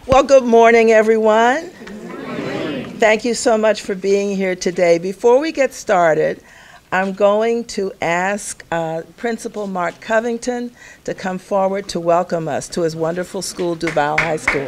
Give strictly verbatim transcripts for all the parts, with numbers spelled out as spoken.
Well, good morning, everyone. Thank you so much for being here today. Before we get started, I'm going to ask uh, Principal Mark Covington to come forward to welcome us to his wonderful school, DuVal High School.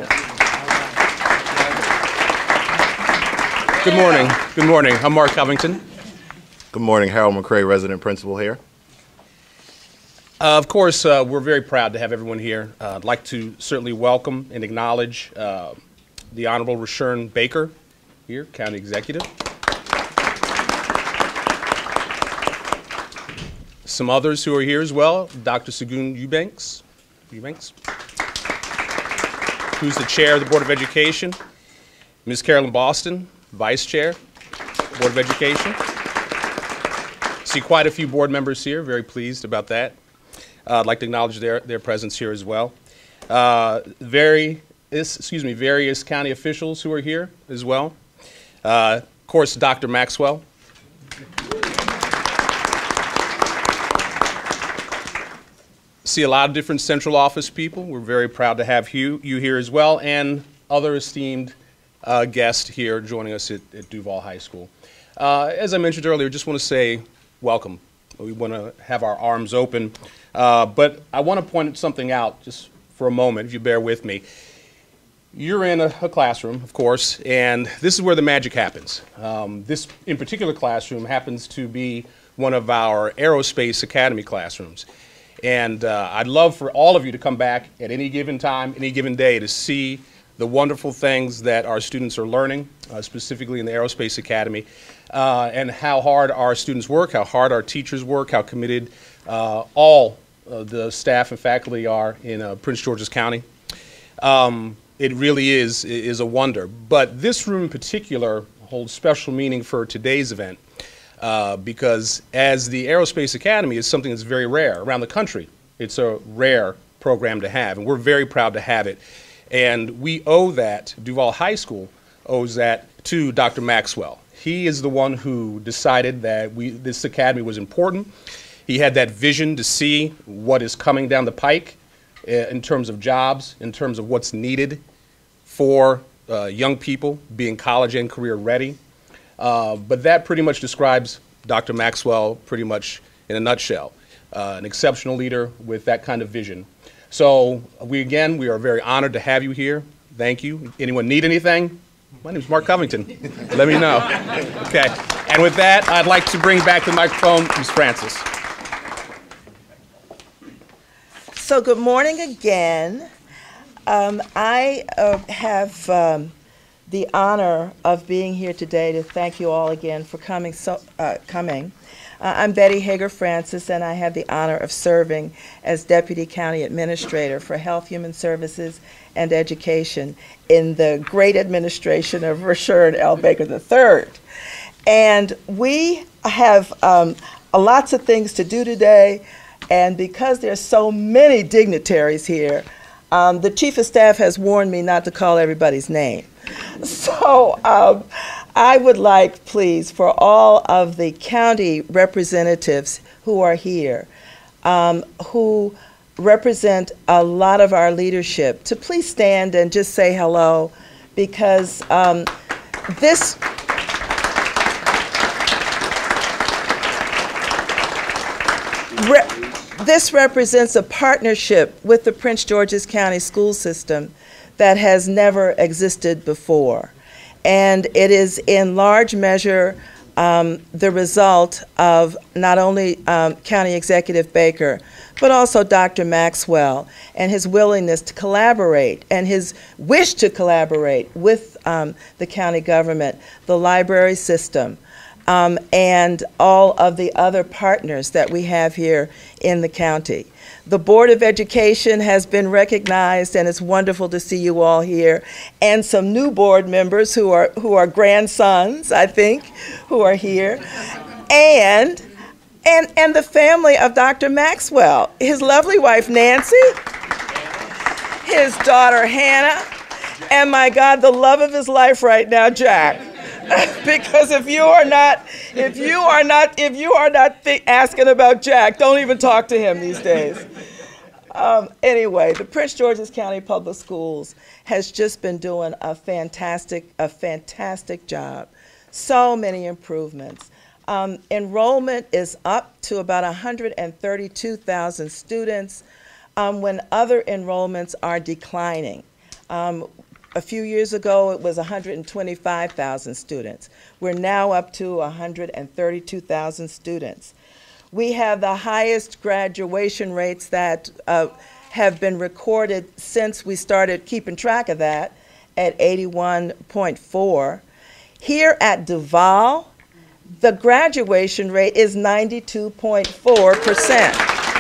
Good morning. Good morning. I'm Mark Covington. Good morning. Harold McCray, resident principal here. Uh, of course, uh, we're very proud to have everyone here. Uh, I'd like to certainly welcome and acknowledge uh, the Honorable Rashern Baker here, County Executive. Some others who are here as well, Doctor Segun Eubanks, Eubanks, who's the Chair of the Board of Education, Miz Carolyn Boston, Vice Chair, Board of Education. See quite a few board members here, very pleased about that. Uh, I'd like to acknowledge their, their presence here as well. Uh, very, excuse me, various county officials who are here as well. Uh, of course, Doctor Maxwell. See a lot of different central office people. We're very proud to have you, you here as well, and other esteemed uh, guests here joining us at, at DuVal High School. Uh, as I mentioned earlier, just want to say welcome. We want to have our arms open. Uh, but I want to point something out just for a moment, if you bear with me. You're in a, a classroom, of course, and this is where the magic happens. Um, this, in particular classroom, happens to be one of our Aerospace Academy classrooms. And uh, I'd love for all of you to come back at any given time, any given day, to see the wonderful things that our students are learning, uh, specifically in the Aerospace Academy, uh, and how hard our students work, how hard our teachers work, how committed uh, all Uh, the staff and faculty are in uh, Prince George's County. Um, it really is, is a wonder. But this room in particular holds special meaning for today's event uh, because as the Aerospace Academy is something that's very rare around the country. It's a rare program to have, and we're very proud to have it. And we owe that, DuVal High School owes that to Doctor Maxwell. He is the one who decided that we, this academy was important. He had that vision to see what is coming down the pike uh, in terms of jobs, in terms of what's needed for uh, young people being college and career ready. Uh, but that pretty much describes Doctor Maxwell pretty much in a nutshell. Uh, an exceptional leader with that kind of vision. So we again, we are very honored to have you here. Thank you. Anyone need anything? My name is Mark Covington. Let me know. Okay. And with that, I'd like to bring back the microphone to Miz Francis. So good morning again. Um, I uh, have um, the honor of being here today to thank you all again for coming. So, uh, coming. Uh, I'm Betty Hager Francis, and I have the honor of serving as Deputy County Administrator for Health, Human Services, and Education in the great administration of Rashern L. Baker the third. And we have um, lots of things to do today. And because there's so many dignitaries here, um, the Chief of Staff has warned me not to call everybody's name. So um, I would like, please, for all of the county representatives who are here, um, who represent a lot of our leadership, to please stand and just say hello, because um, this Re This represents a partnership with the Prince George's County school system that has never existed before. And it is in large measure um, the result of not only um, County Executive Baker, but also Doctor Maxwell and his willingness to collaborate and his wish to collaborate with um, the county government, the library system, Um, and all of the other partners that we have here in the county. The Board of Education has been recognized, and it's wonderful to see you all here, and some new board members who are, who are grandsons, I think, who are here, and, and, and the family of Doctor Maxwell, his lovely wife, Nancy, his daughter, Hannah, and my God, the love of his life right now, Jack. Because if you are not, if you are not, if you are not asking about Jack, don't even talk to him these days. Um, anyway, the Prince George's County Public Schools has just been doing a fantastic, a fantastic job. So many improvements. Um, enrollment is up to about one hundred thirty-two thousand students um, when other enrollments are declining. Um, a few years ago, it was one hundred twenty-five thousand students. We're now up to one hundred thirty-two thousand students. We have the highest graduation rates that uh, have been recorded since we started keeping track of that at eighty-one point four. Here at DuVal, the graduation rate is ninety-two point four percent.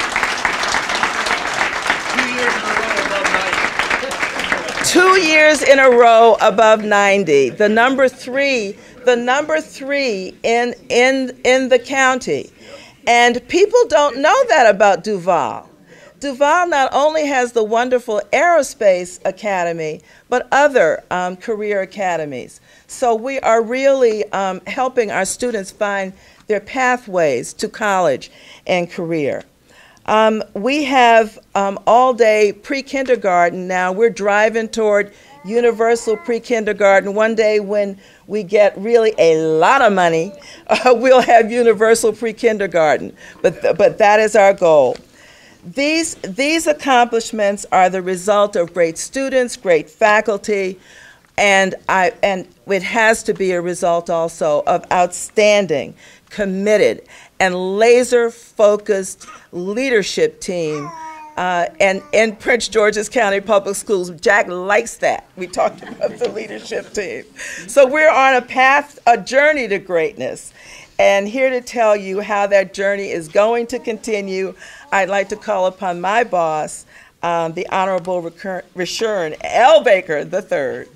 Two years in a row above ninety. The number three, the number three in, in, in the county. And people don't know that about DuVal. DuVal not only has the wonderful Aerospace Academy, but other um, career academies. So we are really um, helping our students find their pathways to college and career. Um, we have um, all-day pre-kindergarten now. We're driving toward universal pre-kindergarten. One day when we get really a lot of money, uh, we'll have universal pre-kindergarten. But, th but that is our goal. These, these accomplishments are the result of great students, great faculty, and, I, and it has to be a result also of outstanding, committed, and laser-focused leadership team uh, and in Prince George's County Public Schools. Jack likes that. We talked about the leadership team. So we're on a path, a journey to greatness. And here to tell you how that journey is going to continue, I'd like to call upon my boss, um, the Honorable Reshurn L. Baker the third.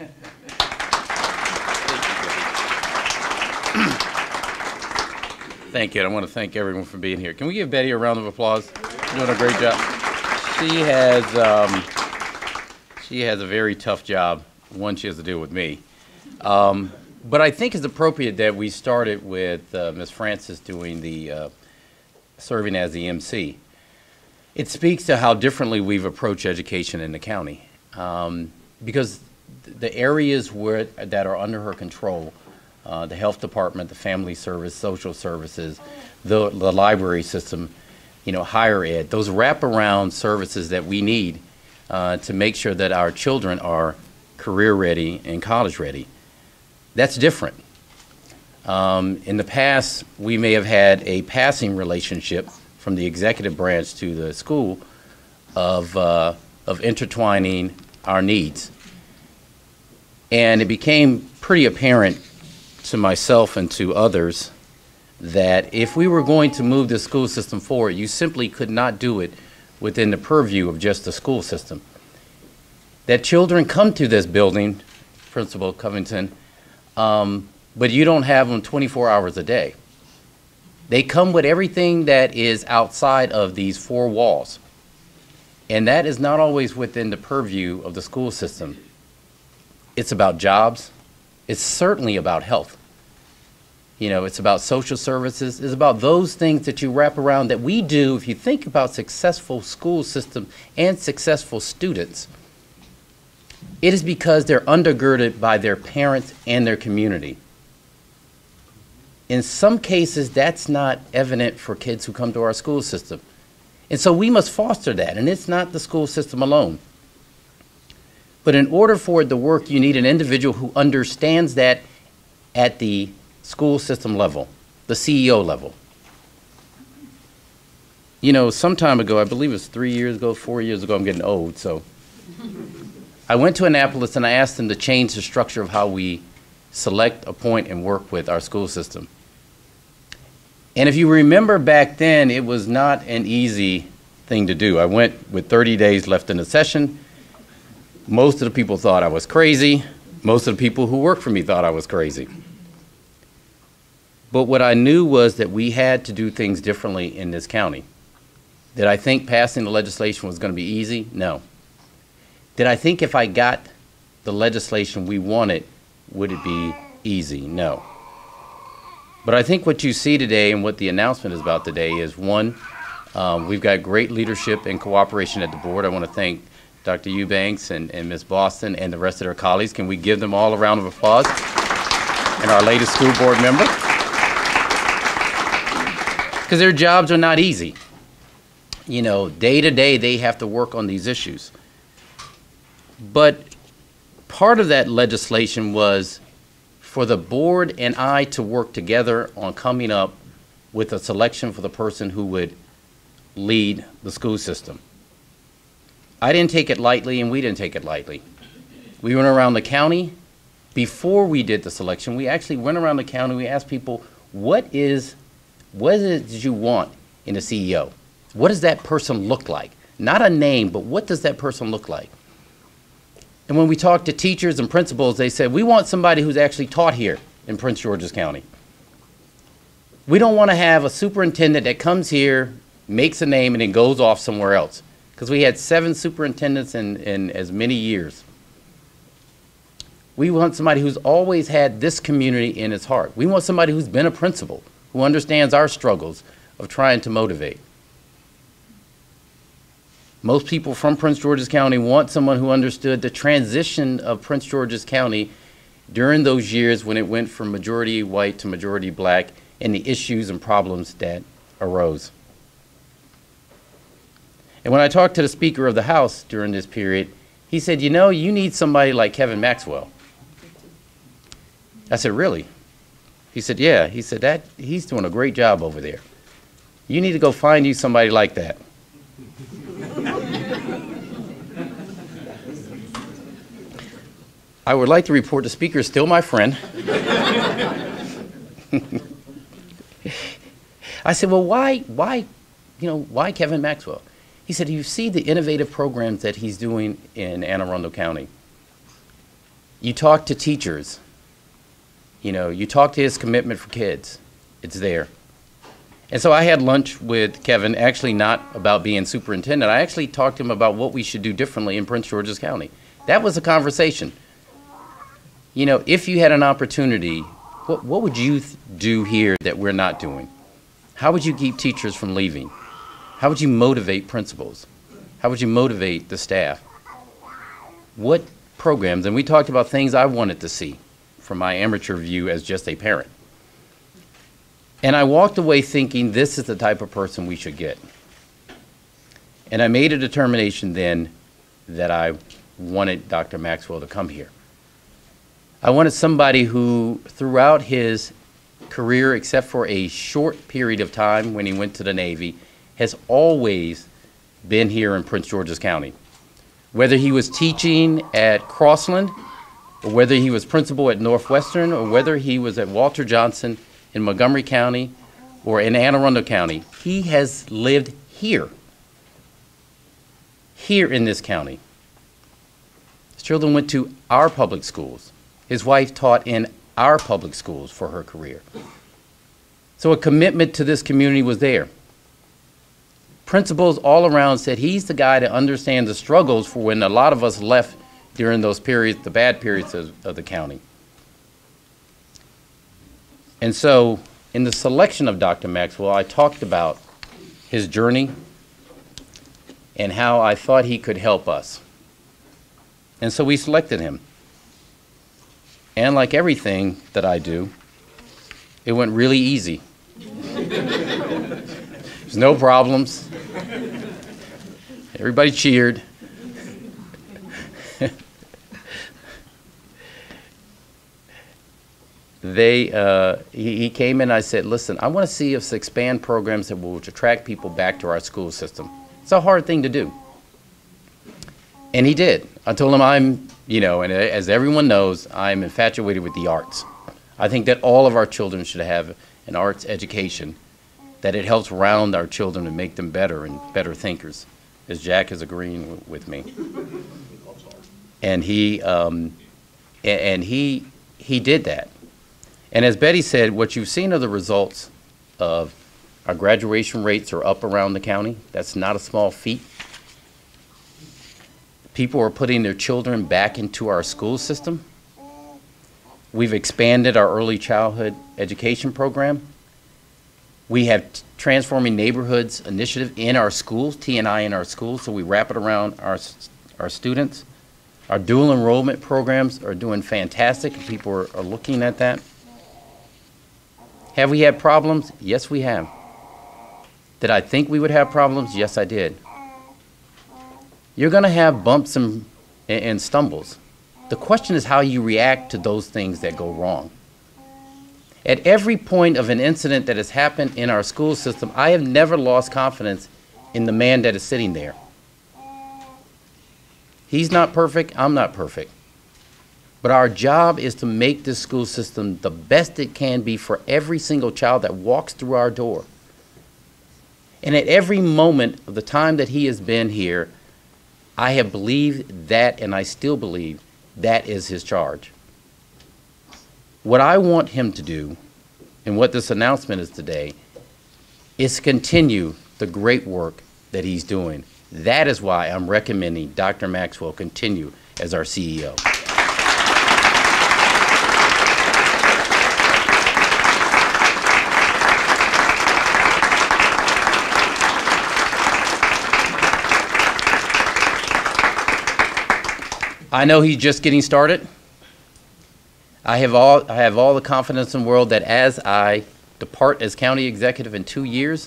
Thank you. I want to thank everyone for being here. Can we give Betty a round of applause? Doing a great job. She has um, she has a very tough job. One she has to deal with me. Um, but I think it's appropriate that we started with uh, Miz Francis doing the uh, serving as the M C. It speaks to how differently we've approached education in the county, um, because the areas where that are under her control. Uh, the health department, the family service, social services, the, the library system, you know, higher ed, those wraparound services that we need uh, to make sure that our children are career ready and college ready. That's different. Um, in the past, we may have had a passing relationship from the executive branch to the school of, uh, of intertwining our needs. And it became pretty apparent to myself and to others that if we were going to move the school system forward, you simply could not do it within the purview of just the school system. That children come to this building, Principal Covington, um, but you don't have them twenty-four hours a day. They come with everything that is outside of these four walls. And that is not always within the purview of the school system. It's about jobs. It's certainly about health. You know, it's about social services. It's about those things that you wrap around that we do. If you think about successful school system and successful students, it is because they're undergirded by their parents and their community. In some cases, that's not evident for kids who come to our school system. And so we must foster that, and it's not the school system alone. But in order for it to work, you need an individual who understands that at the school system level, the C E O level. You know, some time ago, I believe it was three years ago, four years ago, I'm getting old, so. I went to Annapolis and I asked them to change the structure of how we select, appoint, and work with our school system. And if you remember back then, it was not an easy thing to do. I went with thirty days left in the session. Most of the people thought I was crazy. Most of the people who worked for me thought I was crazy. But what I knew was that we had to do things differently in this county. Did I think passing the legislation was going to be easy? No. Did I think if I got the legislation we wanted, would it be easy? No. But I think what you see today and what the announcement is about today is, one, Um, we've got great leadership and cooperation at the board. I want to thank Doctor Eubanks and, and Miz Boston and the rest of their colleagues. Can we give them all a round of applause? And our latest school board member. Because their jobs are not easy. You know, day to day they have to work on these issues. But part of that legislation was for the board and I to work together on coming up with a selection for the person who would lead the school system. I didn't take it lightly, and we didn't take it lightly. We went around the county. Before we did the selection, we actually went around the county. We asked people, what is, what is it that you want in a C E O? What does that person look like? Not a name, but what does that person look like? And when we talked to teachers and principals, they said, we want somebody who's actually taught here in Prince George's County. We don't want to have a superintendent that comes here, makes a name, and then goes off somewhere else. Because we had seven superintendents in, in as many years. We want somebody who's always had this community in his heart. We want somebody who's been a principal, who understands our struggles of trying to motivate. Most people from Prince George's County want someone who understood the transition of Prince George's County during those years when it went from majority white to majority black and the issues and problems that arose. And when I talked to the Speaker of the House during this period, he said, you know, you need somebody like Kevin Maxwell. I said, really? He said, yeah. He said, that he's doing a great job over there. You need to go find you somebody like that. I would like to report the Speaker is still my friend. I said, well, why, why, you know, why Kevin Maxwell? He said, you see the innovative programs that he's doing in Anne Arundel County. You talk to teachers. You know, you talk to his commitment for kids. It's there. And so I had lunch with Kevin, actually not about being superintendent. I actually talked to him about what we should do differently in Prince George's County. That was a conversation. You know, if you had an opportunity, what, what would you th- do here that we're not doing? How would you keep teachers from leaving? How would you motivate principals? How would you motivate the staff? What programs, and we talked about things I wanted to see from my amateur view as just a parent. And I walked away thinking this is the type of person we should get. And I made a determination then that I wanted Doctor Maxwell to come here. I wanted somebody who, throughout his career, except for a short period of time when he went to the Navy, has always been here in Prince George's County. Whether he was teaching at Crossland, or whether he was principal at Northwestern, or whether he was at Walter Johnson in Montgomery County or in Anne Arundel County, he has lived here, here in this county. His children went to our public schools. His wife taught in our public schools for her career. So a commitment to this community was there. Principals all around said he's the guy that understands the struggles for when a lot of us left during those periods, the bad periods of, of the county. And so in the selection of Doctor Maxwell, I talked about his journey and how I thought he could help us. And so we selected him. And like everything that I do, it went really easy. There's no problems. Everybody cheered. They, uh, he, he came in and I said, listen, I want to see us expand programs that will attract people back to our school system. It's a hard thing to do. And he did. I told him I'm, you know, and as everyone knows, I'm infatuated with the arts. I think that all of our children should have an arts education, that it helps round our children and make them better and better thinkers, as Jack is agreeing w- with me. And he, um, and, and he, he did that. And as Betty said, what you've seen are the results of our graduation rates are up around the county. That's not a small feat. People are putting their children back into our school system. We've expanded our early childhood education program. We have Transforming Neighborhoods initiative in our schools, T and I in our schools, so we wrap it around our, our students. Our dual enrollment programs are doing fantastic. People are, are looking at that. Have we had problems? Yes, we have. Did I think we would have problems? Yes, I did. You're going to have bumps and, and stumbles. The question is how you react to those things that go wrong. At every point of an incident that has happened in our school system, I have never lost confidence in the man that is sitting there. He's not perfect, I'm not perfect. But our job is to make this school system the best it can be for every single child that walks through our door. And at every moment of the time that he has been here, I have believed that, and I still believe that is his charge. What I want him to do, and what this announcement is today, is continue the great work that he's doing. That is why I'm recommending Doctor Maxwell continue as our C E O. I know he's just getting started. I have all I have all the confidence in the world that as I depart as county executive in two years,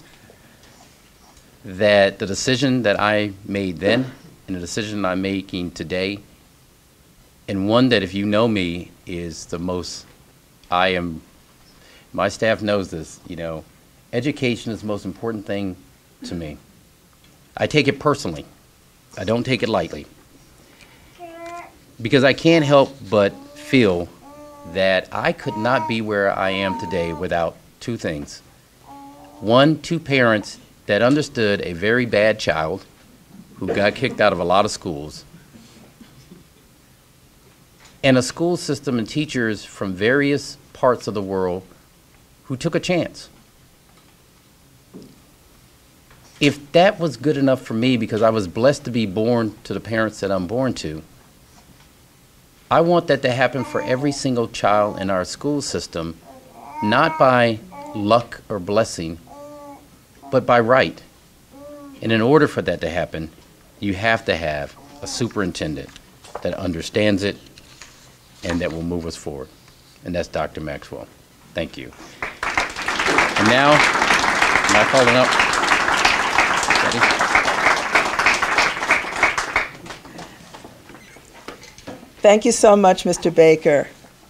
that the decision that I made then and the decision I'm making today, and one that if you know me is the most, I am, my staff knows this, you know, education is the most important thing to me. I take it personally. I don't take it lightly. Because I can't help but feel that I could not be where I am today without two things. One, two parents that understood a very bad child who got kicked out of a lot of schools, and a school system and teachers from various parts of the world who took a chance. If that was good enough for me because I was blessed to be born to the parents that I'm born to, I want that to happen for every single child in our school system, not by luck or blessing, but by right. And in order for that to happen, you have to have a superintendent that understands it and that will move us forward. And that's Doctor Maxwell. Thank you. And now, am I calling up? Ready? Thank you so much, Mister Baker.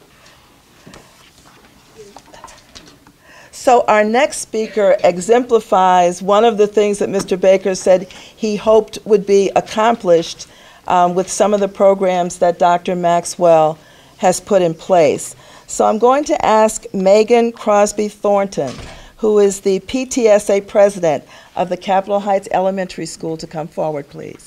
So our next speaker exemplifies one of the things that Mister Baker said he hoped would be accomplished um, with some of the programs that Doctor Maxwell has put in place. So I'm going to ask Megan Crosby Thornton, who is the P T S A president of the Capitol Heights Elementary School, to come forward, please.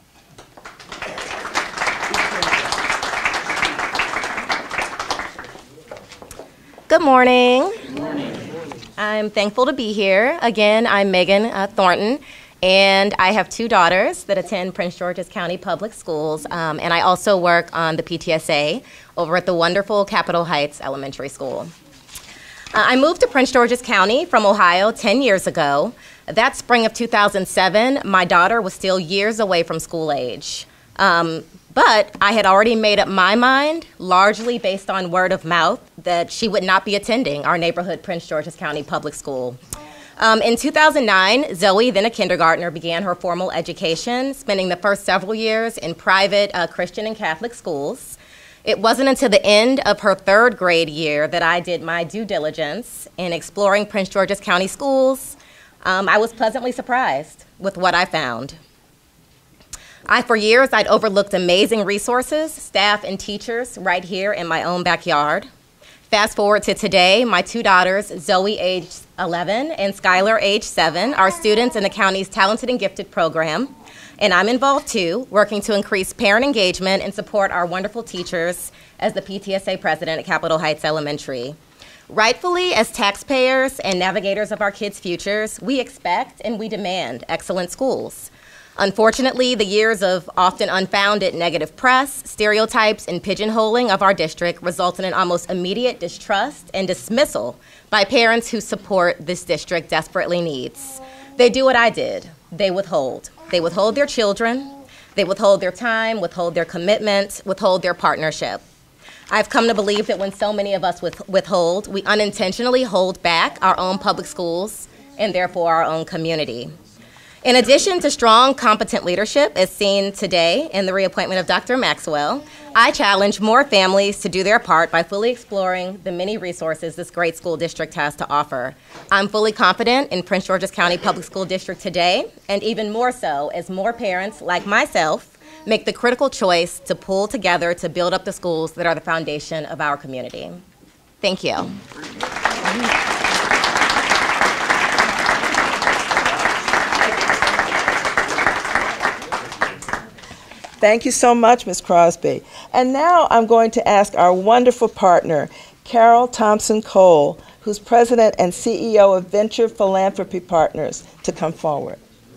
Good morning. Good morning. I'm thankful to be here. Again, I'm Megan uh, Thornton, and I have two daughters that attend Prince George's County Public Schools, um, and I also work on the P T S A over at the wonderful Capitol Heights Elementary School. Uh, I moved to Prince George's County from Ohio ten years ago. That spring of two thousand seven, my daughter was still years away from school age. Um, But I had already made up my mind, largely based on word of mouth, that she would not be attending our neighborhood Prince George's County Public School. Um, in two thousand nine, Zoe, then a kindergartner, began her formal education, spending the first several years in private uh, Christian and Catholic schools. It wasn't until the end of her third grade year that I did my due diligence in exploring Prince George's County schools. Um, I was pleasantly surprised with what I found. I, for years, I'd overlooked amazing resources, staff, and teachers right here in my own backyard. Fast forward to today, my two daughters, Zoe, age eleven, and Skylar, age seven, are students in the county's Talented and Gifted program. And I'm involved, too, working to increase parent engagement and support our wonderful teachers as the P T S A president at Capitol Heights Elementary. Rightfully, as taxpayers and navigators of our kids' futures, we expect and we demand excellent schools. Unfortunately, the years of often unfounded negative press, stereotypes, and pigeonholing of our district resulted in almost immediate distrust and dismissal by parents who support this district desperately needs. They do what I did. They withhold. They withhold their children. They withhold their time, withhold their commitment, withhold their partnership. I've come to believe that when so many of us with, withhold, we unintentionally hold back our own public schools and therefore our own community. In addition to strong, competent leadership, as seen today in the reappointment of Doctor Maxwell, I challenge more families to do their part by fully exploring the many resources this great school district has to offer. I'm fully confident in Prince George's County Public School District today, and even more so as more parents, like myself, make the critical choice to pull together to build up the schools that are the foundation of our community. Thank you. Thank you so much, Miz Crosby. And now I'm going to ask our wonderful partner, Carol Thompson Cole, who's president and C E O of Venture Philanthropy Partners, to come forward.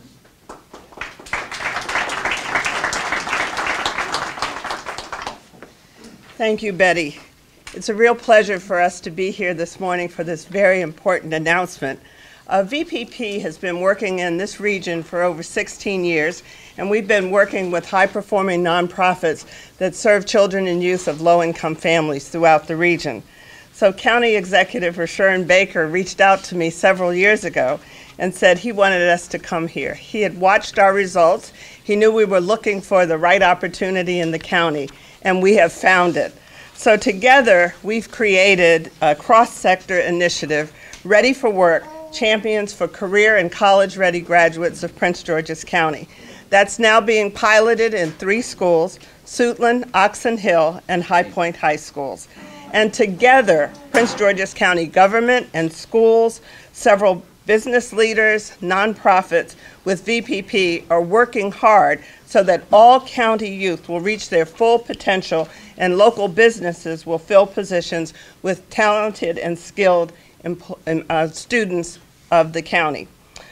Thank you, Betty. It's a real pleasure for us to be here this morning for this very important announcement. Uh, V P P has been working in this region for over sixteen years, and we've been working with high-performing nonprofits that serve children and youth of low-income families throughout the region. So County Executive Rashawn Baker reached out to me several years ago and said he wanted us to come here. He had watched our results. He knew we were looking for the right opportunity in the county, and we have found it. So together, we've created a cross-sector initiative, Ready for Work, Champions for Career and College-Ready Graduates of Prince George's County. That's now being piloted in three schools, Suitland, Oxon Hill, and High Point High Schools. And together, Prince George's County government and schools, several business leaders, nonprofits with V P P are working hard so that all county youth will reach their full potential and local businesses will fill positions with talented and skilled uh, students of the county.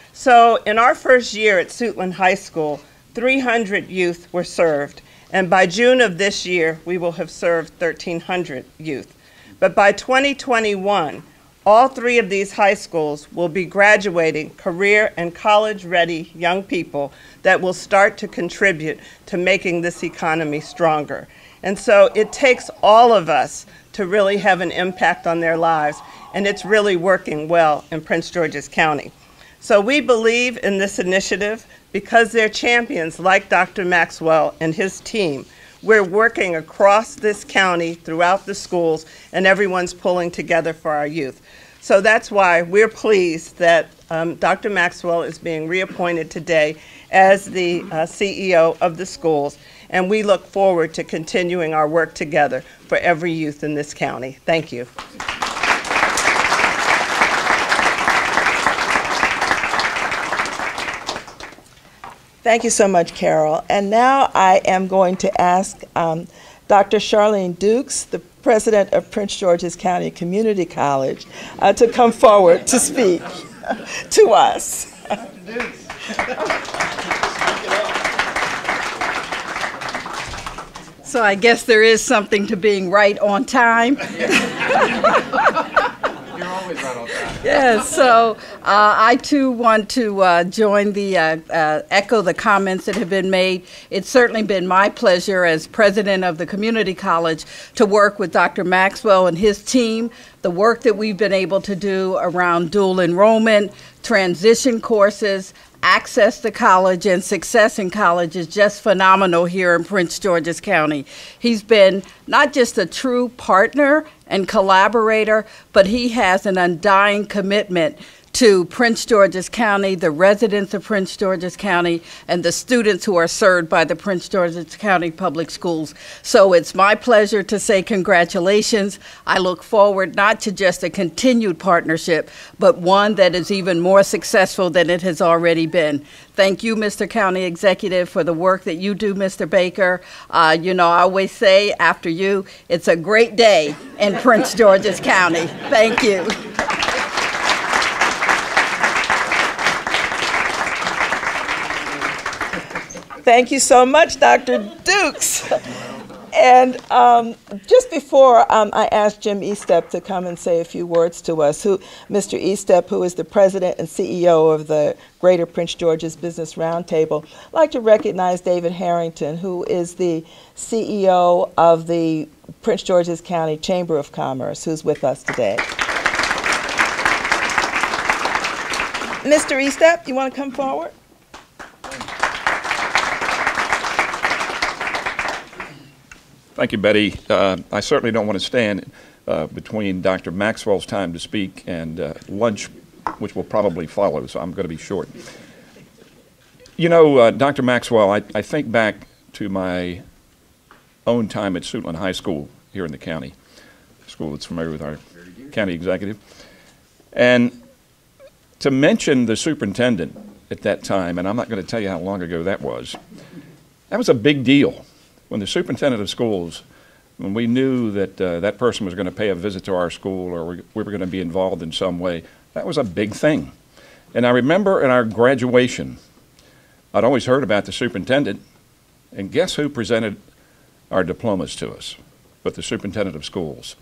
So in our first year at Suitland High School, three hundred youth were served, and by June of this year, we will have served thirteen hundred youth. But by twenty twenty-one, all three of these high schools will be graduating career and college-ready young people that will start to contribute to making this economy stronger. And so it takes all of us to really have an impact on their lives, and it's really working well in Prince George's County. So we believe in this initiative because they're champions like Doctor Maxwell and his team. We're working across this county throughout the schools, and everyone's pulling together for our youth. So that's why we're pleased that um, Doctor Maxwell is being reappointed today as the uh, C E O of the schools, and we look forward to continuing our work together for every youth in this county. Thank you. Thank you so much, Carol. And now I am going to ask um, Doctor Charlene Dukes, the president of Prince George's County Community College, uh, to come forward to speak to us. So I guess there is something to being right on time. You're always right on time. Yes, so uh, I too want to uh, join the, uh, uh, echo the comments that have been made. It's certainly been my pleasure as president of the community college to work with Doctor Maxwell and his team. The work that we've been able to do around dual enrollment, transition courses, access to college and success in college is just phenomenal here in Prince George's County. He's been not just a true partner and collaborator, but he has an undying commitment to Prince George's County, the residents of Prince George's County, and the students who are served by the Prince George's County Public Schools. So it's my pleasure to say congratulations. I look forward not to just a continued partnership, but one that is even more successful than it has already been. Thank you, Mister County Executive, for the work that you do, Mister Baker. Uh, you know, I always say after you, it's a great day in Prince George's County. Thank you. Thank you so much, Doctor Dukes. And um, just before um, I asked Jim Estep to come and say a few words to us, who Mister Estep, who is the president and C E O of the Greater Prince George's Business Roundtable, I'd like to recognize David Harrington, who is the C E O of the Prince George's County Chamber of Commerce, who's with us today. Mister Estep, you want to come forward? Thank you, Betty. Uh, I certainly don't want to stand uh, between Doctor Maxwell's time to speak and uh, lunch, which will probably follow, so I'm going to be short. You know, uh, Doctor Maxwell, I, I think back to my own time at Suitland High School here in the county, a school that's familiar with our county executive. And to mention the superintendent at that time, and I'm not going to tell you how long ago that was, that was a big deal. When the superintendent of schools, when we knew that uh, that person was going to pay a visit to our school or we, we were going to be involved in some way, that was a big thing. And I remember in our graduation, I'd always heard about the superintendent, and guess who presented our diplomas to us? But the superintendent of schools.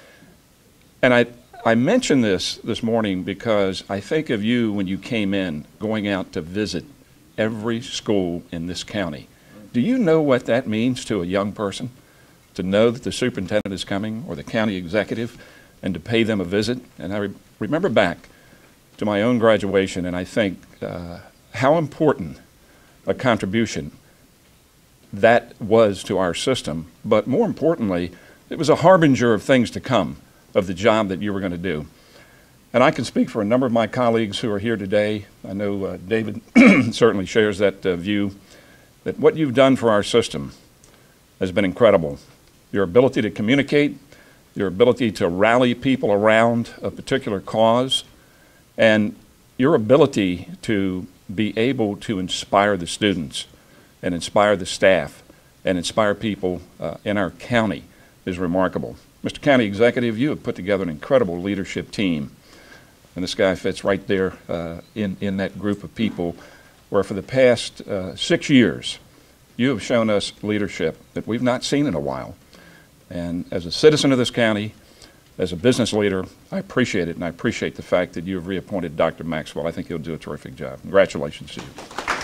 And I, I mention this this morning because I think of you when you came in, going out to visit every school in this county. Do you know what that means to a young person? To know that the superintendent is coming or the county executive and to pay them a visit? And I re remember back to my own graduation and I think uh, how important a contribution that was to our system. But more importantly, it was a harbinger of things to come, of the job that you were going to do. And I can speak for a number of my colleagues who are here today. I know uh, David certainly shares that uh, view, that what you've done for our system has been incredible. Your ability to communicate, your ability to rally people around a particular cause, and your ability to be able to inspire the students and inspire the staff and inspire people uh, in our county is remarkable. Mister County Executive, you have put together an incredible leadership team, and this guy fits right there uh, in, in that group of people where for the past uh, six years, you have shown us leadership that we've not seen in a while. And as a citizen of this county, as a business leader, I appreciate it, and I appreciate the fact that you have reappointed Doctor Maxwell. I think he'll do a terrific job. Congratulations to you.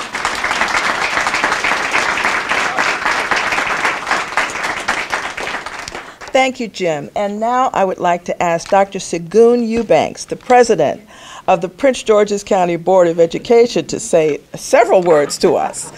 Thank you, Jim. And now I would like to ask Doctor Segun Eubanks, the president of the Prince George's County Board of Education, to say several words to us.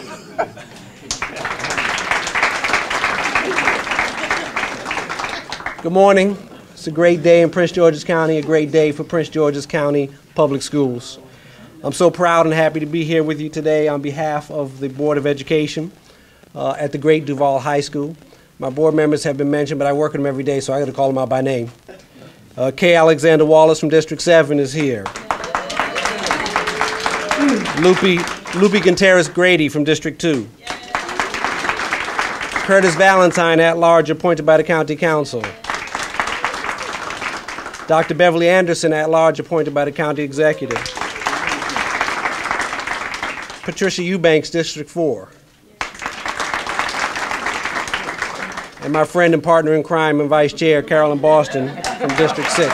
Good morning. It's a great day in Prince George's County, a great day for Prince George's County Public Schools. I'm so proud and happy to be here with you today on behalf of the Board of Education uh, at the great DuVal High School. My board members have been mentioned, but I work with them every day, so I got to call them out by name. Uh, Kay Alexander Wallace from District seven is here. Lupe, Lupe Contreras Grady from District two. Curtis Valentine, at-large, appointed by the County Council. Doctor Beverly Anderson, at-large, appointed by the County Executive. Patricia Eubanks, District four. And my friend and partner in crime and Vice Chair, Carolyn Boston from District six.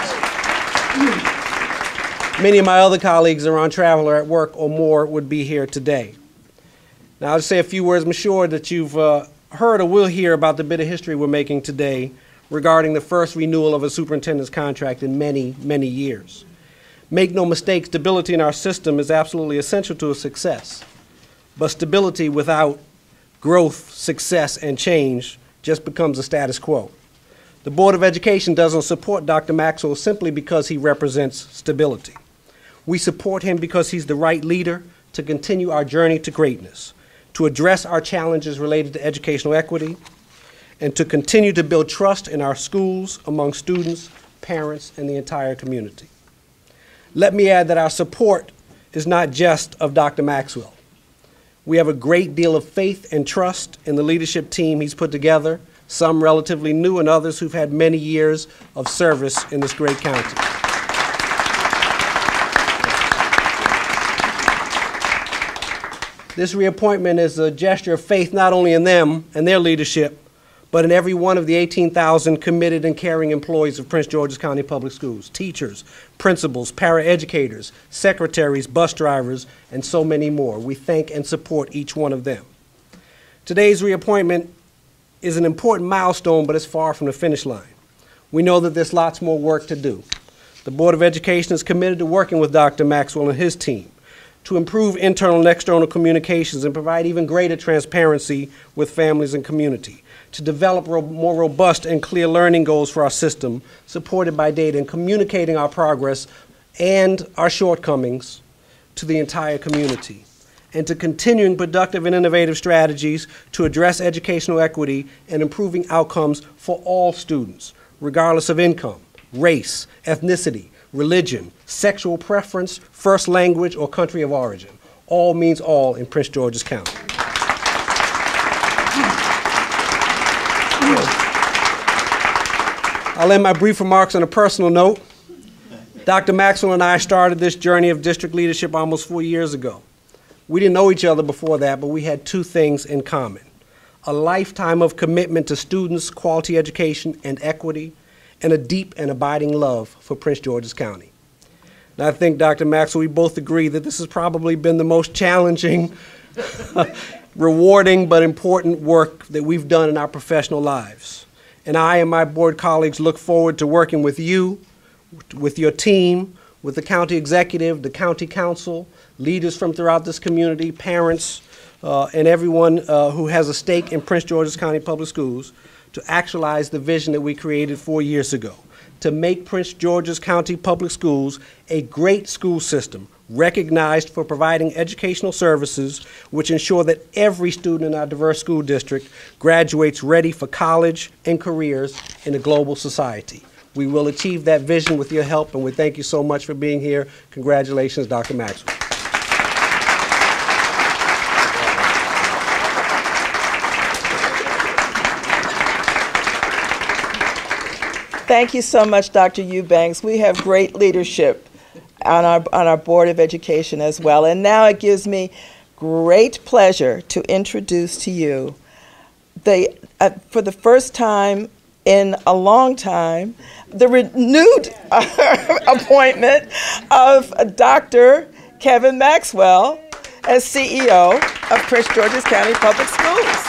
Many of my other colleagues are on travel or at work or more would be here today. Now, I'll just say a few words. I'm sure that you've uh, heard or will hear about the bit of history we're making today regarding the first renewal of a superintendent's contract in many, many years. Make no mistake, stability in our system is absolutely essential to a success. But stability without growth, success, and change just becomes a status quo. The Board of Education doesn't support Doctor Maxwell simply because he represents stability. We support him because he's the right leader to continue our journey to greatness, to address our challenges related to educational equity, and to continue to build trust in our schools among students, parents, and the entire community. Let me add that our support is not just of Doctor Maxwell. We have a great deal of faith and trust in the leadership team he's put together, some relatively new and others who've had many years of service in this great county. This reappointment is a gesture of faith not only in them and their leadership, but in every one of the eighteen thousand committed and caring employees of Prince George's County Public Schools, teachers, principals, paraeducators, secretaries, bus drivers, and so many more. We thank and support each one of them. Today's reappointment is an important milestone, but it's far from the finish line. We know that there's lots more work to do. The Board of Education is committed to working with Doctor Maxwell and his team to improve internal and external communications and provide even greater transparency with families and community, to develop ro- more robust and clear learning goals for our system, supported by data, and communicating our progress and our shortcomings to the entire community, and to continuing productive and innovative strategies to address educational equity and improving outcomes for all students, regardless of income, race, ethnicity, religion, sexual preference, first language, or country of origin. All means all in Prince George's County. I'll end my brief remarks on a personal note. Doctor Maxwell and I started this journey of district leadership almost four years ago. We didn't know each other before that, but we had two things in common: a lifetime of commitment to students, quality education, and equity, and a deep and abiding love for Prince George's County. And I think, Doctor Maxwell, we both agree that this has probably been the most challenging, rewarding, but important work that we've done in our professional lives. And I and my board colleagues look forward to working with you, with your team, with the county executive, the county council, leaders from throughout this community, parents, uh, and everyone uh, who has a stake in Prince George's County Public Schools to actualize the vision that we created four years ago, to make Prince George's County Public Schools a great school system, recognized for providing educational services which ensure that every student in our diverse school district graduates ready for college and careers in a global society. We will achieve that vision with your help, and we thank you so much for being here. Congratulations, Doctor Maxwell. Thank you so much, Doctor Eubanks. We have great leadership on our, on our Board of Education as well. And now it gives me great pleasure to introduce to you, the, uh, for the first time in a long time, the renewed appointment of Doctor Kevin Maxwell as C E O of Prince George's County Public Schools.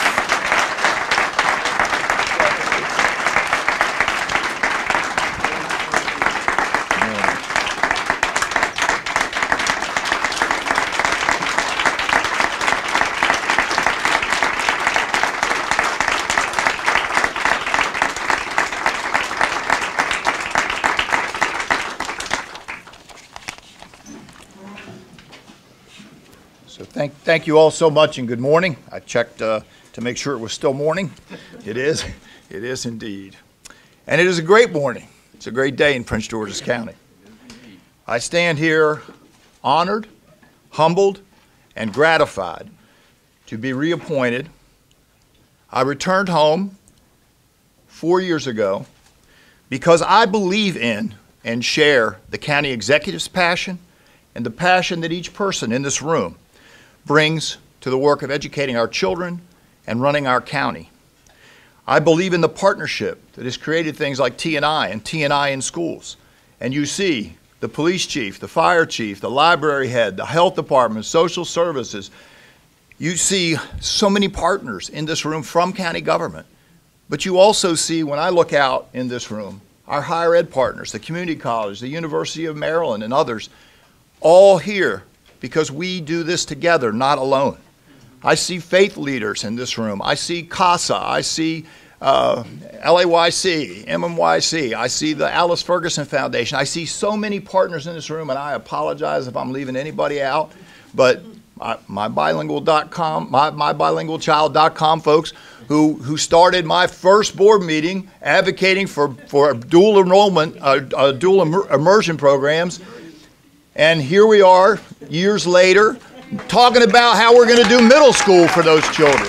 Thank, thank you all so much, and good morning. I checked uh, to make sure it was still morning. It is. It is indeed. And it is a great morning. It's a great day in Prince George's County. I stand here honored, humbled, and gratified to be reappointed. I returned home four years ago because I believe in and share the county executive's passion and the passion that each person in this room brings to the work of educating our children and running our county. I believe in the partnership that has created things like T and I and T and I in schools. And you see the police chief, the fire chief, the library head, the health department, social services. You see so many partners in this room from county government. But you also see, when I look out in this room, our higher ed partners, the community college, the University of Maryland, and others, all here because we do this together, not alone. I see faith leaders in this room. I see CASA. I see uh, L A Y C, M M Y C. I see the Alice Ferguson Foundation. I see so many partners in this room, and I apologize if I'm leaving anybody out, but my, my bilingual dot com, my, my bilingual child dot com folks who, who started my first board meeting advocating for, for dual enrollment, uh, uh, dual immer immersion programs. And here we are, years later, talking about how we're going to do middle school for those children.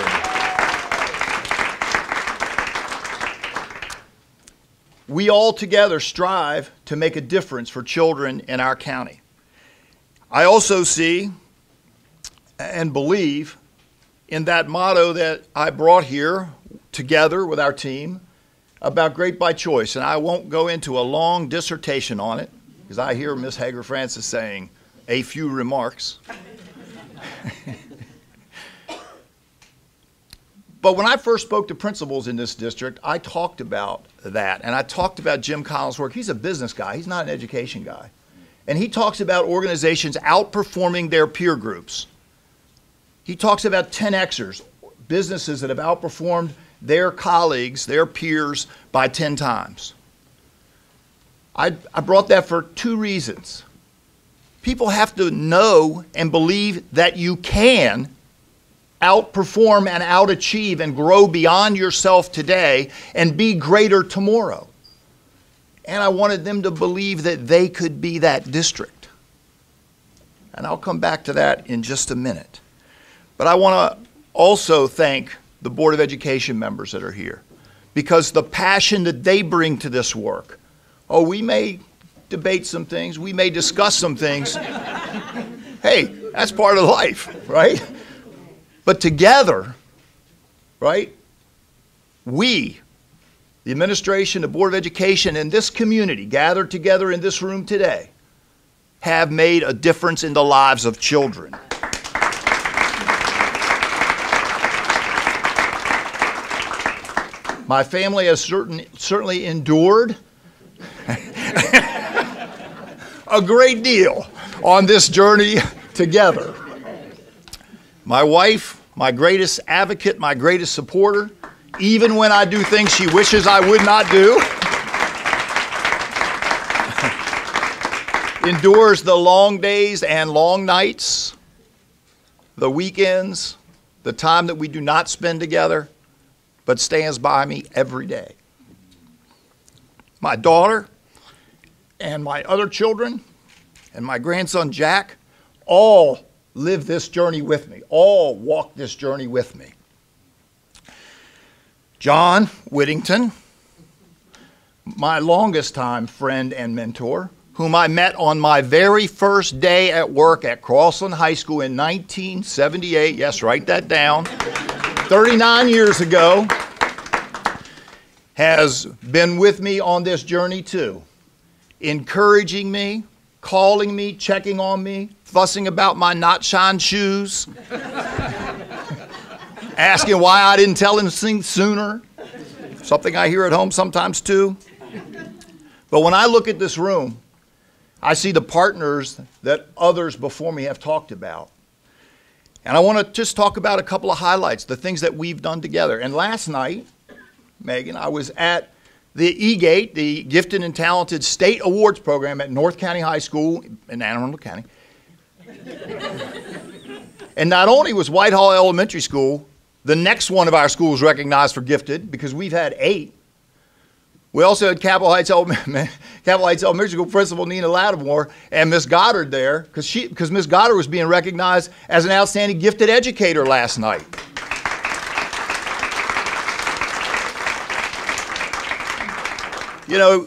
We all together strive to make a difference for children in our county. I also see and believe in that motto that I brought here together with our team about great by choice. And I won't go into a long dissertation on it, because I hear Miz Hager Francis saying a few remarks. But when I first spoke to principals in this district, I talked about that. And I talked about Jim Collins' work. He's a business guy. He's not an education guy. And he talks about organizations outperforming their peer groups. He talks about ten Xers, businesses that have outperformed their colleagues, their peers, by ten times. I, I brought that for two reasons. People have to know and believe that you can outperform and outachieve and grow beyond yourself today and be greater tomorrow. And I wanted them to believe that they could be that district. And I'll come back to that in just a minute. But I want to also thank the Board of Education members that are here, because the passion that they bring to this work. Oh, we may debate some things, we may discuss some things. Hey, that's part of life, right? But together, right, we, the administration, the Board of Education, and this community gathered together in this room today have made a difference in the lives of children. My family has certain, certainly endured a great deal on this journey together. My wife, my greatest advocate, my greatest supporter, even when I do things she wishes I would not do, endures the long days and long nights, the weekends, the time that we do not spend together, but stands by me every day. My daughter and my other children and my grandson Jack all live this journey with me, all walk this journey with me. John Whittington, my longest time friend and mentor, whom I met on my very first day at work at Crossland High School in nineteen seventy-eight, yes, write that down, thirty-nine years ago, has been with me on this journey too, encouraging me, calling me, checking on me, fussing about my not shine shoes, asking why I didn't tell him sooner, something I hear at home sometimes too. But when I look at this room, I see the partners that others before me have talked about. And I want to just talk about a couple of highlights, the things that we've done together. And last night, Megan, I was at the E-Gate, the Gifted and Talented State Awards Program at North County High School in Anne Arundel County. And not only was Whitehall Elementary School the next one of our schools recognized for gifted, because we've had eight, we also had Capitol Heights, Capitol Heights Elementary School Principal Nina Lattimore and Miss Goddard there, because she, because Miss Goddard was being recognized as an outstanding gifted educator last night. You know,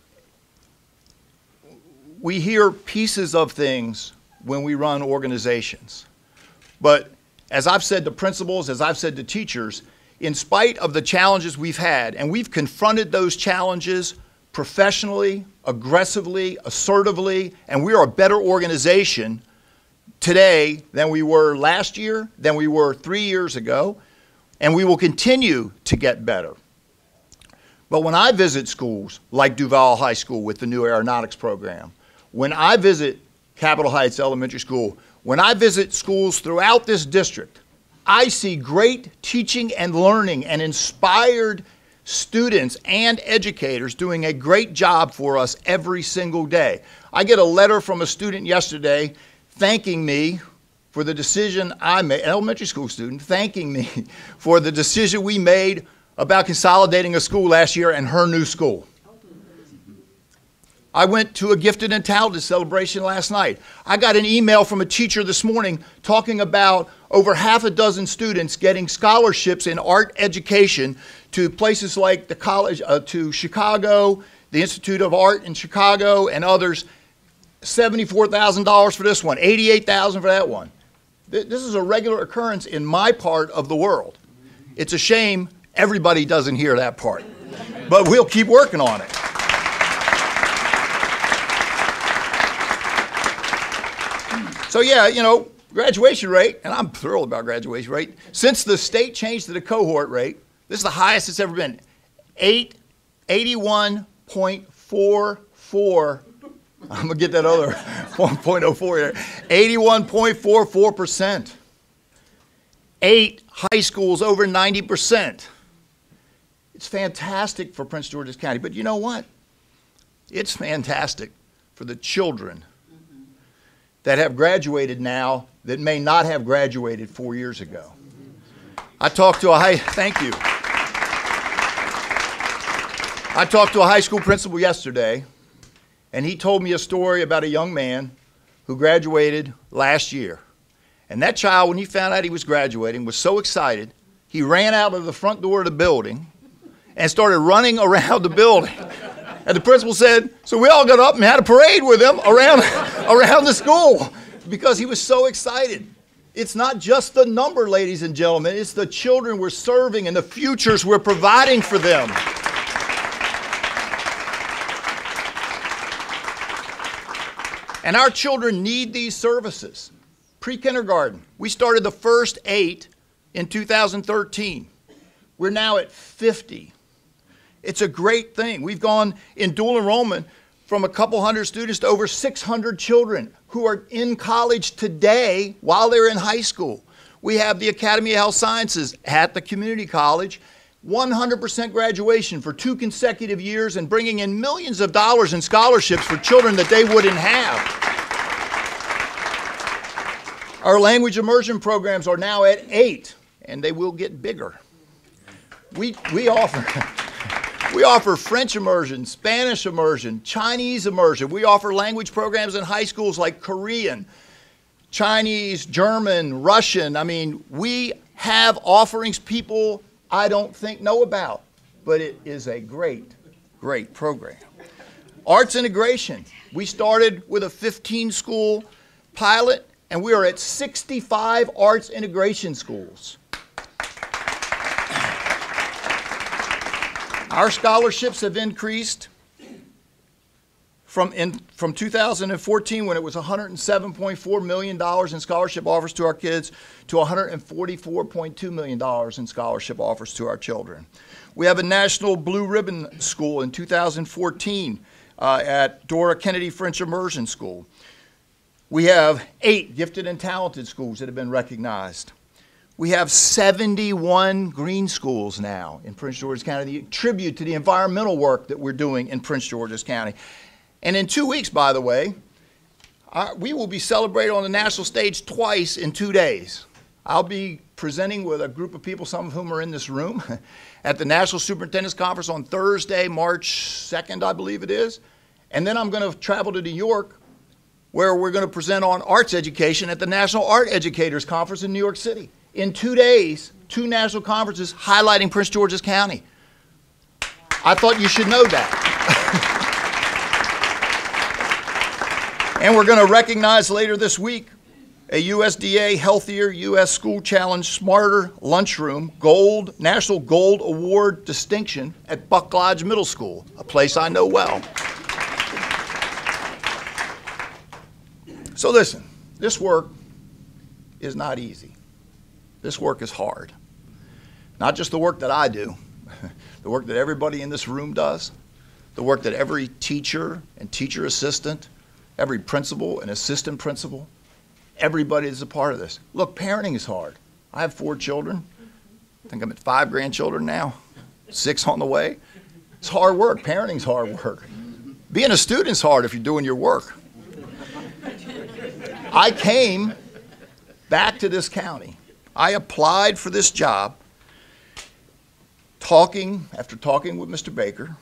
we hear pieces of things when we run organizations. But as I've said to principals, as I've said to teachers, in spite of the challenges we've had, and we've confronted those challenges professionally, aggressively, assertively, and we are a better organization today than we were last year, than we were three years ago, and we will continue to get better. But when I visit schools like DuVal High School with the new aeronautics program, when I visit Capitol Heights Elementary School, when I visit schools throughout this district, I see great teaching and learning and inspired students and educators doing a great job for us every single day. I get a letter from a student yesterday thanking me for the decision I made, an elementary school student thanking me for the decision we made about consolidating a school last year and her new school. I went to a gifted and talented celebration last night. I got an email from a teacher this morning talking about over half a dozen students getting scholarships in art education to places like the college, uh, to Chicago, the Institute of Art in Chicago, and others. seventy-four thousand dollars for this one, eighty-eight thousand dollars for that one. Th- This is a regular occurrence in my part of the world. It's a shame everybody doesn't hear that part, but we'll keep working on it. So yeah, you know, graduation rate, and I'm thrilled about graduation rate. Since the state changed to the cohort rate, this is the highest it's ever been. Eight, eighty-one point four four. I'm gonna get that other one point oh four here. eighty-one point four four percent. Eight high schools over ninety percent. It's fantastic for Prince George's County, but you know what? It's fantastic for the children that have graduated now that may not have graduated four years ago. I talked to a high, thank you. I talked to a high school principal yesterday, and he told me a story about a young man who graduated last year. And that child, when he found out he was graduating, was so excited, he ran out of the front door of the building and started running around the building. And the principal said, so we all got up and had a parade with him around, around the school because he was so excited. It's not just the number, ladies and gentlemen. It's the children we're serving and the futures we're providing for them. And our children need these services. Pre-kindergarten, we started the first eight in two thousand thirteen. We're now at fifty. It's a great thing. We've gone in dual enrollment from a couple hundred students to over six hundred children who are in college today while they're in high school. We have the Academy of Health Sciences at the community college, one hundred percent graduation for two consecutive years and bringing in millions of dollars in scholarships for children that they wouldn't have. Our language immersion programs are now at eight, and they will get bigger. We, we offer... We offer French immersion, Spanish immersion, Chinese immersion. We offer language programs in high schools like Korean, Chinese, German, Russian. I mean, we have offerings people I don't think know about, but it is a great, great program. Arts integration. We started with a fifteen school pilot, and we are at sixty-five arts integration schools. Our scholarships have increased from, in, from two thousand fourteen, when it was one hundred seven point four million dollars in scholarship offers to our kids, to one hundred forty-four point two million dollars in scholarship offers to our children. We have a National Blue Ribbon School in two thousand fourteen uh, at Dora Kennedy French Immersion School. We have eight gifted and talented schools that have been recognized. We have seventy-one green schools now in Prince George's County, the tribute to the environmental work that we're doing in Prince George's County. And in two weeks, by the way, our, we will be celebrated on the national stage twice in two days. I'll be presenting with a group of people, some of whom are in this room, at the National Superintendent's Conference on Thursday, March second, I believe it is. And then I'm going to travel to New York, where we're going to present on arts education at the National Art Educators Conference in New York City. In two days, two national conferences highlighting Prince George's County. I thought you should know that. And we're going to recognize later this week a U S D A Healthier U S School Challenge Smarter Lunchroom Gold National Gold Award distinction at Buck Lodge Middle School, a place I know well. So listen, this work is not easy. This work is hard. Not just the work that I do, the work that everybody in this room does, the work that every teacher and teacher assistant, every principal and assistant principal, everybody is a part of this. Look, parenting is hard. I have four children. I think I'm at five grandchildren now, six on the way. It's hard work. Parenting's hard work. Being a student's hard if you're doing your work. I came back to this county. I applied for this job, talking, after talking with Mister Baker,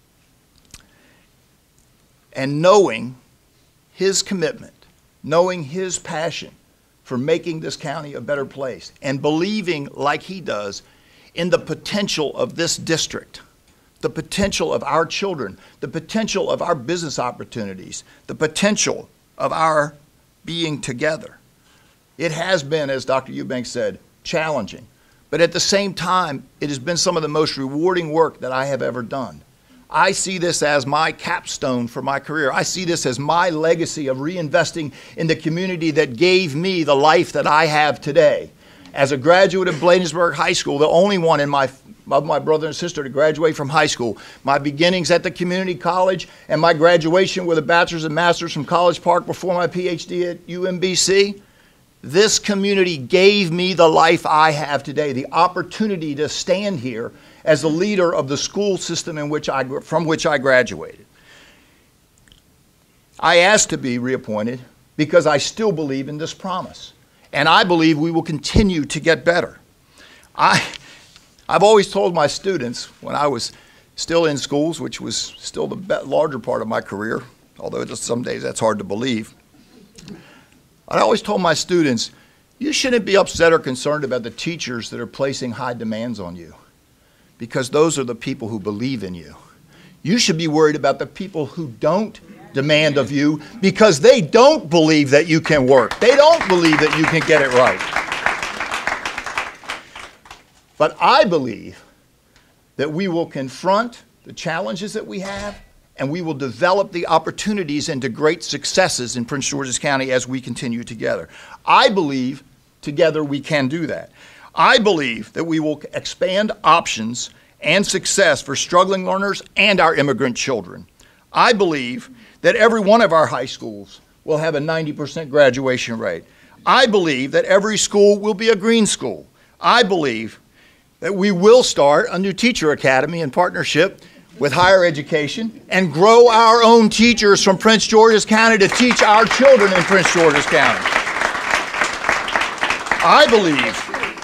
and knowing his commitment, knowing his passion for making this county a better place, and believing, like he does, in the potential of this district, the potential of our children, the potential of our business opportunities, the potential of our being together. It has been, as Doctor Eubanks said, challenging. But at the same time, it has been some of the most rewarding work that I have ever done. I see this as my capstone for my career. I see this as my legacy of reinvesting in the community that gave me the life that I have today. As a graduate of Bladensburg High School, the only one in my, of my brother and sister to graduate from high school, my beginnings at the community college, and my graduation with a bachelor's and master's from College Park before my P H D at U M B C, this community gave me the life I have today, the opportunity to stand here as the leader of the school system in which I, from which I graduated. I asked to be reappointed because I still believe in this promise, and I believe we will continue to get better. I, I've always told my students when I was still in schools, which was still the larger part of my career, although some days that's hard to believe, I always told my students, you shouldn't be upset or concerned about the teachers that are placing high demands on you, because those are the people who believe in you. You should be worried about the people who don't demand of you because they don't believe that you can work. They don't believe that you can get it right. But I believe that we will confront the challenges that we have, and we will develop the opportunities into great successes in Prince George's County as we continue together. I believe together we can do that. I believe that we will expand options and success for struggling learners and our immigrant children. I believe that every one of our high schools will have a ninety percent graduation rate. I believe that every school will be a green school. I believe that we will start a new teacher academy in partnership with higher education and grow our own teachers from Prince George's County to teach our children in Prince George's County. I believe,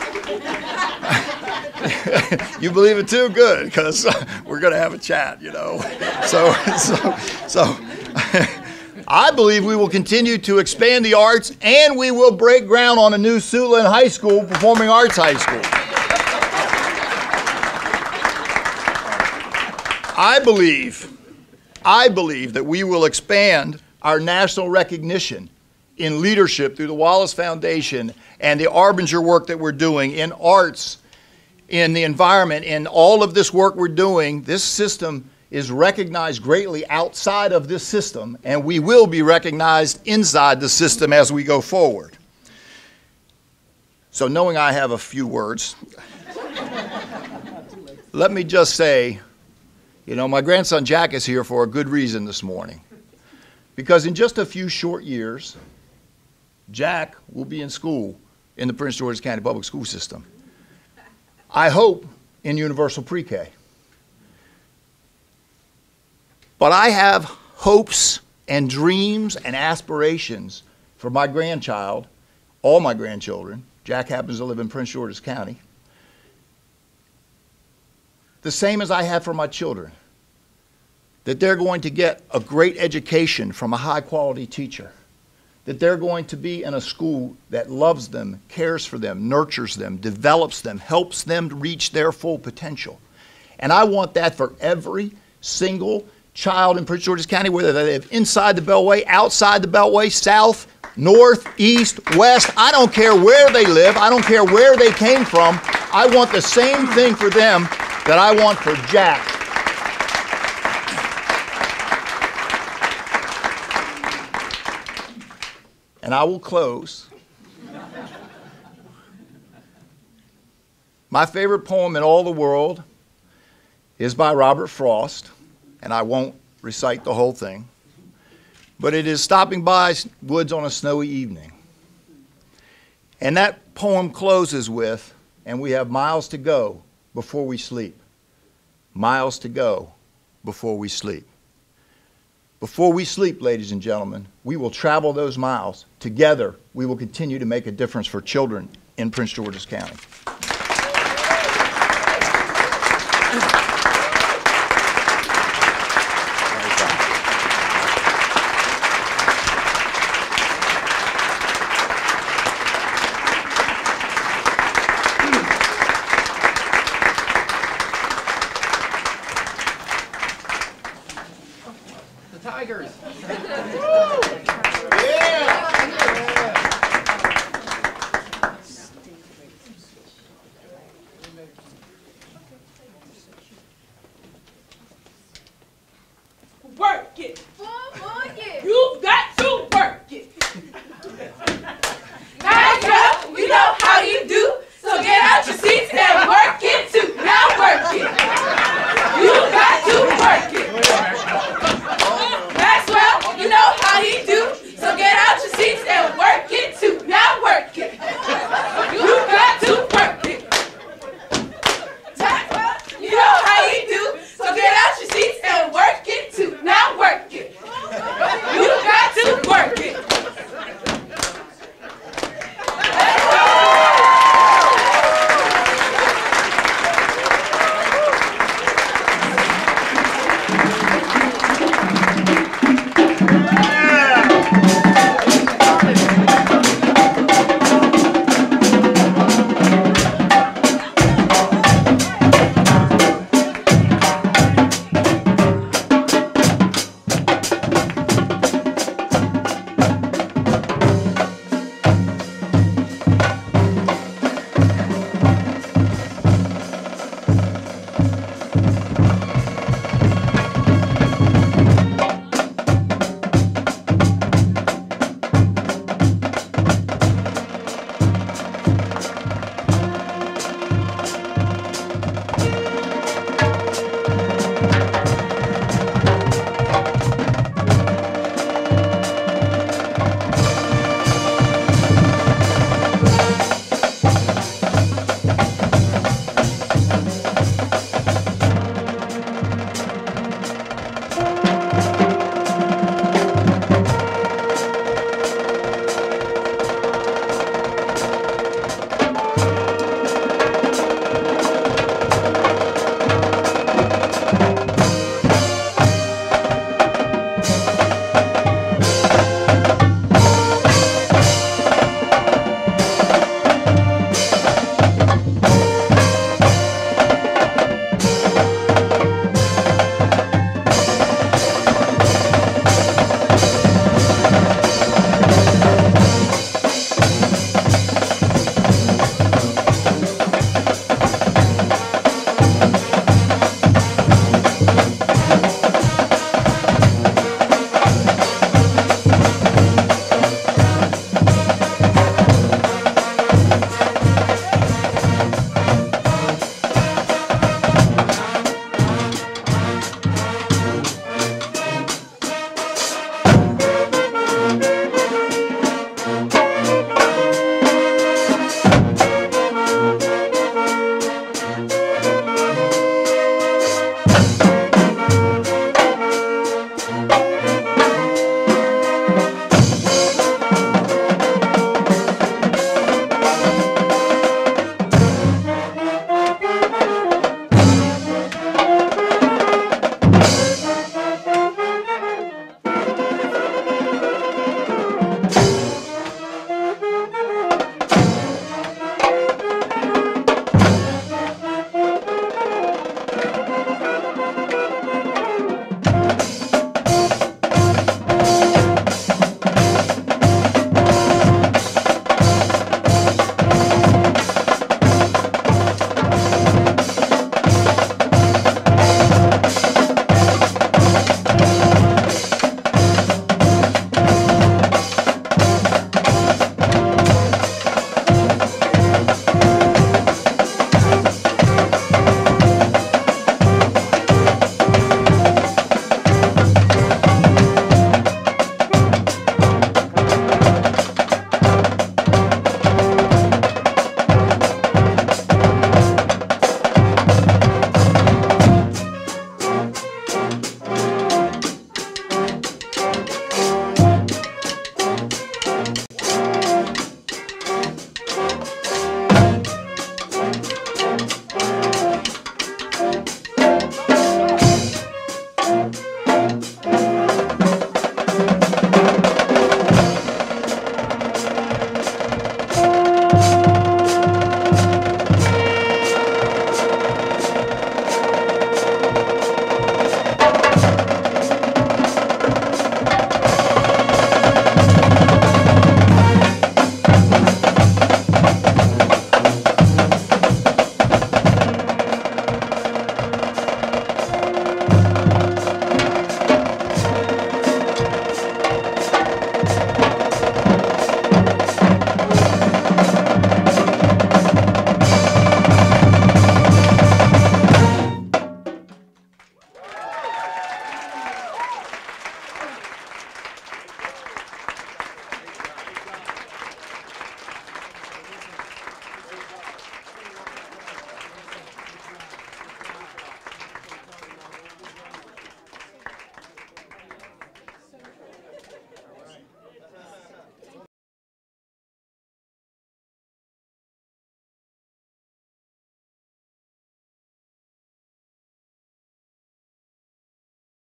you believe it too? Good, because we're going to have a chat, you know. So, so, so I believe we will continue to expand the arts, and we will break ground on a new Siouxland High School, Performing Arts High School. I believe, I believe that we will expand our national recognition in leadership through the Wallace Foundation and the Arbinger work that we're doing in arts, in the environment, in all of this work we're doing. This system is recognized greatly outside of this system, and we will be recognized inside the system as we go forward. So knowing I have a few words, let me just say, you know, my grandson Jack is here for a good reason this morning. Because in just a few short years, Jack will be in school in the Prince George's County Public School System. I hope in universal pre-K. But I have hopes and dreams and aspirations for my grandchild, all my grandchildren. Jack happens to live in Prince George's County. The same as I have for my children, that they're going to get a great education from a high-quality teacher, that they're going to be in a school that loves them, cares for them, nurtures them, develops them, helps them to reach their full potential. And I want that for every single child in Prince George's County, whether they live inside the Beltway, outside the Beltway, south, north, east, west. I don't care where they live. I don't care where they came from. I want the same thing for them that I want for Jack. And I will close. My favorite poem in all the world is by Robert Frost, and I won't recite the whole thing, but it is Stopping by Woods on a Snowy Evening. And that poem closes with, and we have miles to go before we sleep. Miles to go before we sleep. Before we sleep, ladies and gentlemen, we will travel those miles. Together, we will continue to make a difference for children in Prince George's County.